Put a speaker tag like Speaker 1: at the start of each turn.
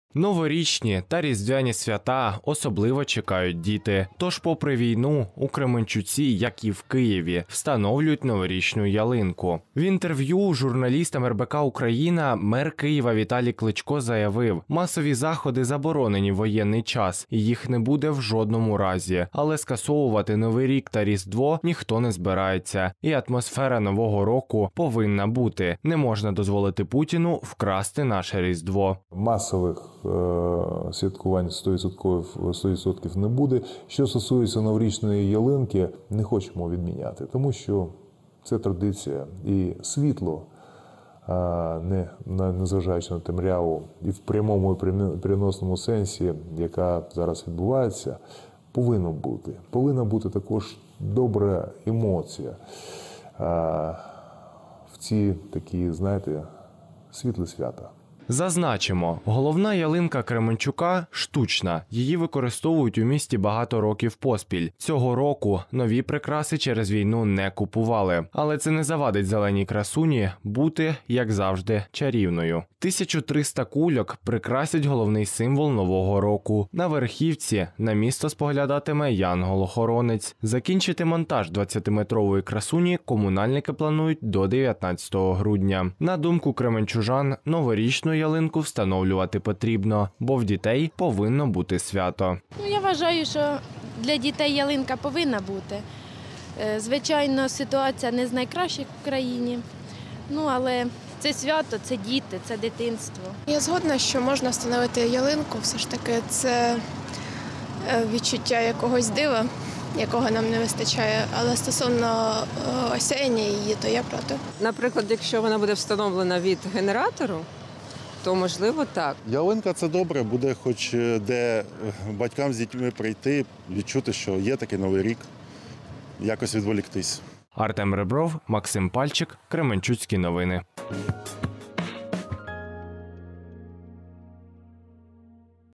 Speaker 1: Новорічні та різдвяні свята особливо чекають діти. Тож, попри війну, у Кременчуці, як і в Києві, встановлюють новорічну ялинку. В інтерв'ю журналістам РБК «Україна» мер Києва Віталій Кличко заявив, масові заходи заборонені в воєнний час, і їх не буде в жодному разі. Але скасовувати Новий рік та Різдво ніхто не збирається. І атмосфера Нового року повинна бути. Не можна дозволити Путіну вкрасти наше Різдво.
Speaker 2: Масових святкувань 100% не буде. Що стосується новорічної ялинки, не хочемо відміняти, тому що це традиція. І світло, незважаючи на темряву, і в прямому і переносному сенсі, яка зараз відбувається, повинно бути. Повинна бути також добра емоція в ці такі, знаєте, світлі свята.
Speaker 1: Зазначимо, головна ялинка Кременчука – штучна. Її використовують у місті багато років поспіль. Цього року нові прикраси через війну не купували. Але це не завадить зеленій красуні бути, як завжди, чарівною. 1300 кульок прикрасять головний символ Нового року. На верхівці на місто споглядатиме янгол-охоронець. Закінчити монтаж 20-метрової красуні комунальники планують до 19 грудня. На думку кременчужан, новорічну ялинку встановлювати потрібно, бо в дітей повинно бути свято.
Speaker 3: Я вважаю, що для дітей ялинка повинна бути. Звичайно, ситуація не з найкращих в країні, але це свято, це діти, це дитинство.
Speaker 4: Я згодна, що можна встановити ялинку, все ж таки це відчуття якогось дива, якого нам не вистачає, але стосовно осяяння її, то я проти.
Speaker 5: Наприклад, якщо вона буде встановлена від генератору, то можливо так.
Speaker 6: Ялинка – це добре, буде хоч де батькам з дітьми прийти, відчути, що є такий Новий рік, якось відволіктись.
Speaker 1: Артем Ребров, Максим Пальчик, Кременчуцькі новини.